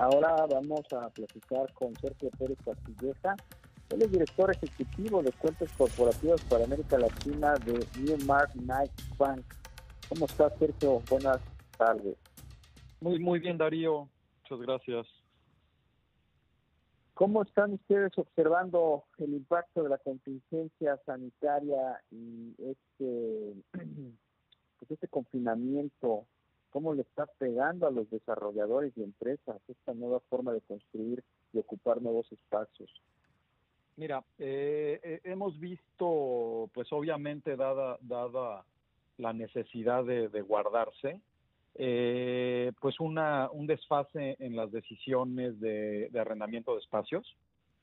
Ahora vamos a platicar con Sergio Pérez Castilleja. Él es director ejecutivo de cuentas corporativas para América Latina de Newmark Knight Bank. ¿Cómo estás, Sergio? Buenas tardes. Muy bien, Darío. Muchas gracias. ¿Cómo están ustedes observando el impacto de la contingencia sanitaria y este confinamiento? ¿Cómo le está pegando a los desarrolladores y empresas esta nueva forma de construir y ocupar nuevos espacios? Mira, hemos visto, pues obviamente dada la necesidad de guardarse, pues un desfase en las decisiones de arrendamiento de espacios.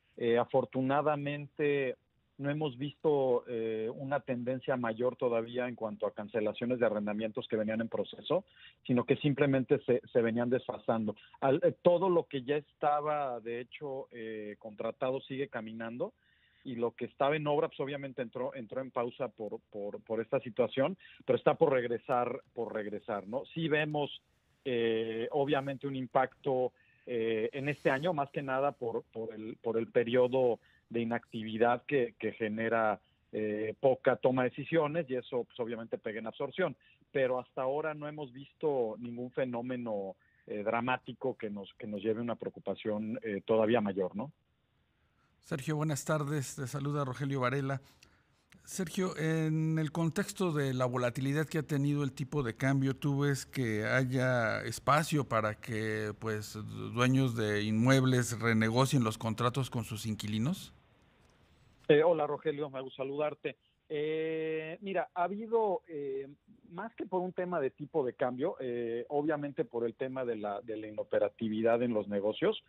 Afortunadamente no hemos visto una tendencia mayor todavía en cuanto a cancelaciones de arrendamientos que venían en proceso, sino que simplemente se venían desfasando. Todo lo que ya estaba, de hecho, contratado sigue caminando, y lo que estaba en obra, pues obviamente entró en pausa por esta situación, pero está por regresar, ¿no? Sí vemos, obviamente, un impacto en este año, más que nada por el periodo de inactividad que genera poca toma de decisiones, y eso pues obviamente pega en absorción, pero hasta ahora no hemos visto ningún fenómeno dramático que nos lleve a una preocupación todavía mayor, ¿no? Sergio, buenas tardes. Te saluda Rogelio Varela. Sergio, en el contexto de la volatilidad que ha tenido el tipo de cambio, ¿tú ves que haya espacio para que pues dueños de inmuebles renegocien los contratos con sus inquilinos? Hola, Rogelio, me gusta saludarte. Mira, ha habido, más que por un tema de tipo de cambio, obviamente por el tema de la inoperatividad en los negocios,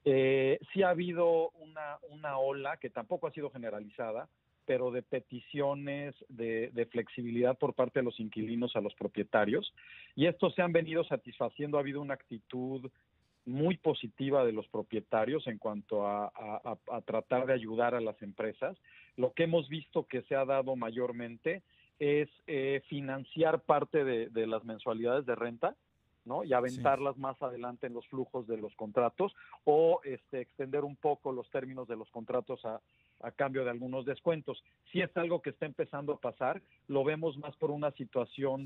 sí ha habido una ola que tampoco ha sido generalizada, pero de peticiones de flexibilidad por parte de los inquilinos a los propietarios, y estos se han venido satisfaciendo. Ha habido una actitud muy positiva de los propietarios en cuanto a tratar de ayudar a las empresas. Lo que hemos visto que se ha dado mayormente es financiar parte de las mensualidades de renta, ¿no? Y aventarlas más adelante en los flujos de los contratos, o extender un poco los términos de los contratos a cambio de algunos descuentos. Si es algo que está empezando a pasar, lo vemos más por una situación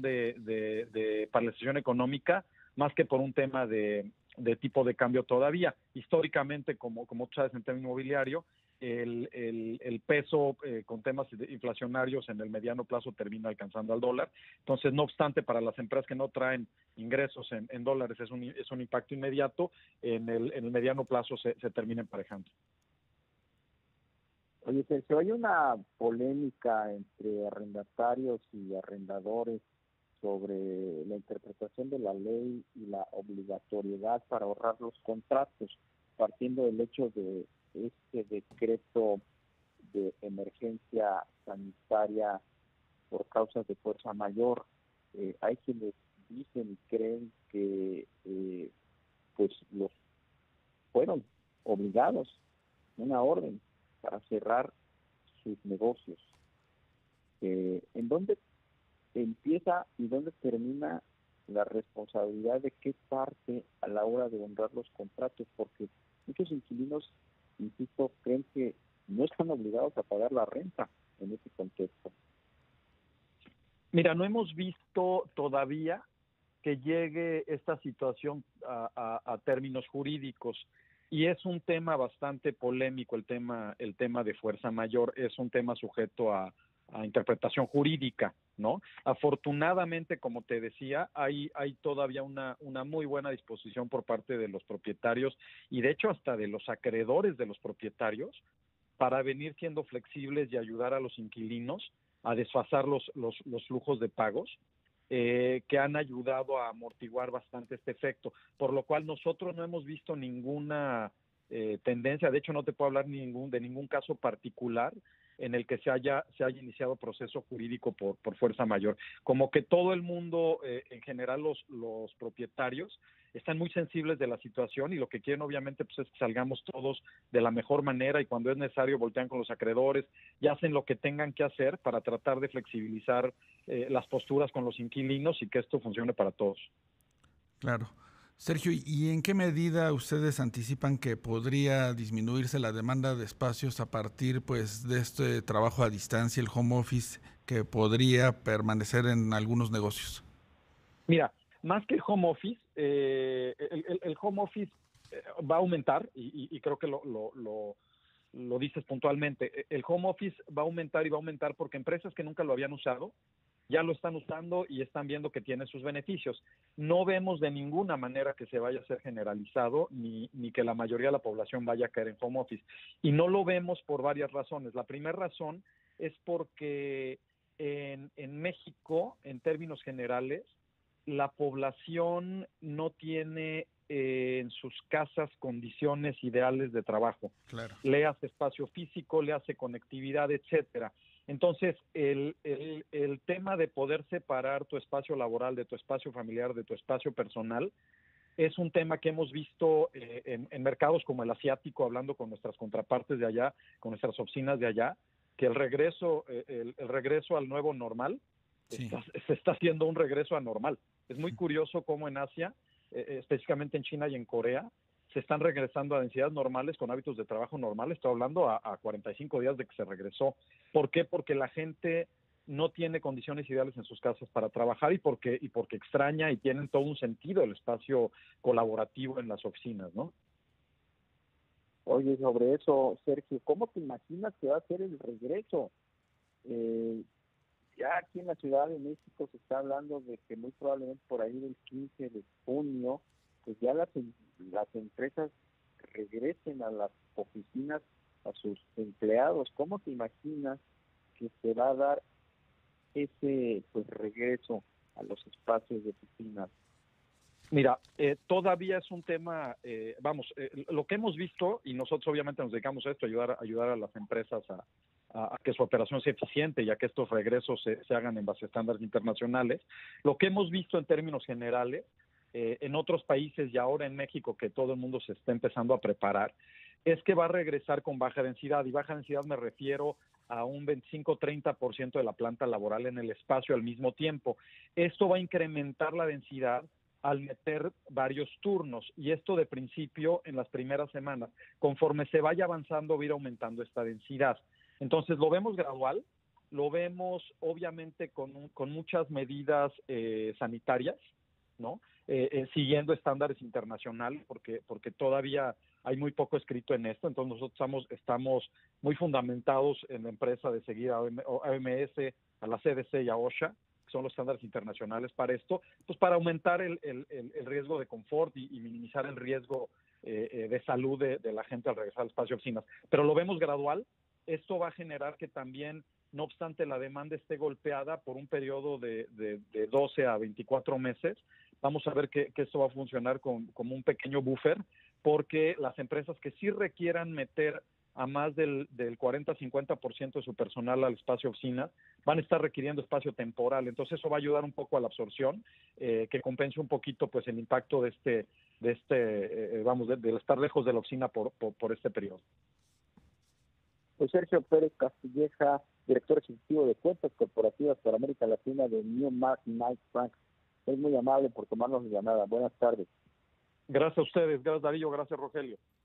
de paralización económica, más que por un tema de tipo de cambio todavía. Históricamente, como tú sabes, en tema inmobiliario, el peso con temas inflacionarios en el mediano plazo termina alcanzando al dólar. Entonces, no obstante, para las empresas que no traen ingresos en dólares es un impacto inmediato, en el mediano plazo se termina emparejando. Oye, Sergio, hay una polémica entre arrendatarios y arrendadores sobre la interpretación de la ley y la obligatoriedad para ahorrar los contratos, partiendo del hecho de este decreto de emergencia sanitaria por causas de fuerza mayor. Hay quienes dicen y creen que pues los fueron obligados, una orden para cerrar sus negocios. ¿En dónde empieza y dónde termina la responsabilidad de qué parte a la hora de honrar los contratos? Porque muchos inquilinos, insisto, creen que no están obligados a pagar la renta en ese contexto. Mira, no hemos visto todavía que llegue esta situación a términos jurídicos, y es un tema bastante polémico. El tema de fuerza mayor es un tema sujeto a interpretación jurídica, ¿no? Afortunadamente, como te decía, hay todavía una muy buena disposición por parte de los propietarios, y de hecho hasta de los acreedores de los propietarios, para venir siendo flexibles y ayudar a los inquilinos a desfasar los flujos de pagos, que han ayudado a amortiguar bastante este efecto, por lo cual nosotros no hemos visto ninguna tendencia. De hecho, no te puedo hablar de ningún caso particular en el que se haya iniciado proceso jurídico por fuerza mayor. Como que todo el mundo, en general los propietarios, están muy sensibles de la situación, y lo que quieren obviamente pues es que salgamos todos de la mejor manera, y cuando es necesario voltean con los acreedores y hacen lo que tengan que hacer para tratar de flexibilizar las posturas con los inquilinos y que esto funcione para todos. Claro. Sergio, ¿y en qué medida ustedes anticipan que podría disminuirse la demanda de espacios a partir, pues, de este trabajo a distancia, el home office, que podría permanecer en algunos negocios? Mira, más que el home office, el home office va a aumentar y creo que lo dices puntualmente. El home office va a aumentar y va a aumentar porque empresas que nunca lo habían usado ya lo están usando y están viendo que tiene sus beneficios. No vemos de ninguna manera que se vaya a ser generalizado ni que la mayoría de la población vaya a caer en home office. Y no lo vemos por varias razones. La primera razón es porque en México, en términos generales, la población no tiene en sus casas condiciones ideales de trabajo. Claro. Le hace espacio físico, le hace conectividad, etcétera. Entonces, el tema de poder separar tu espacio laboral de tu espacio familiar, de tu espacio personal, es un tema que hemos visto en mercados como el asiático, hablando con nuestras contrapartes de allá, con nuestras oficinas de allá, que el regreso al nuevo normal Sí. se está haciendo un regreso anormal. Es muy curioso cómo en Asia, específicamente en China y en Corea, se están regresando a densidades normales con hábitos de trabajo normales. Estoy hablando a 45 días de que se regresó. ¿Por qué? Porque la gente no tiene condiciones ideales en sus casas para trabajar y porque extraña y tienen todo un sentido el espacio colaborativo en las oficinas, ¿no? Oye, sobre eso, Sergio, ¿cómo te imaginas que va a ser el regreso? Ya aquí en la Ciudad de México se está hablando de que muy probablemente por ahí del 15 de junio, pues ya las empresas regresen a las oficinas a sus empleados. ¿Cómo te imaginas que se va a dar ese pues regreso a los espacios de oficinas? Mira, todavía es un tema, lo que hemos visto, y nosotros obviamente nos dedicamos a esto, ayudar a las empresas a que su operación sea eficiente y a que estos regresos se hagan en base a estándares internacionales. Lo que hemos visto en términos generales, en otros países y ahora en México, que todo el mundo se está empezando a preparar, es que va a regresar con baja densidad. Y baja densidad me refiero a un 25-30% de la planta laboral en el espacio al mismo tiempo. Esto va a incrementar la densidad al meter varios turnos, y esto de principio en las primeras semanas. Conforme se vaya avanzando, va a ir aumentando esta densidad. Entonces lo vemos gradual, lo vemos obviamente con muchas medidas sanitarias, ¿no? Siguiendo estándares internacionales, porque todavía hay muy poco escrito en esto. Entonces nosotros estamos muy fundamentados en la empresa de seguir a OMS, a la CDC y a OSHA, que son los estándares internacionales para esto, pues para aumentar el riesgo de confort y minimizar el riesgo de salud de la gente al regresar al espacio de oficinas. Pero lo vemos gradual. Esto va a generar que también, no obstante la demanda esté golpeada por un periodo de 12 a 24 meses, vamos a ver que esto va a funcionar como un pequeño buffer, porque las empresas que sí requieran meter a más del 40-50% de su personal al espacio oficina, van a estar requiriendo espacio temporal. Entonces eso va a ayudar un poco a la absorción, que compense un poquito pues el impacto de estar lejos de la oficina por este periodo. Pues Sergio Pérez Castilleja, director ejecutivo de cuentas corporativas para América Latina de Newmark Knight Frank. Es muy amable por tomarnos la llamada. Buenas tardes. Gracias a ustedes, gracias Darío, gracias Rogelio.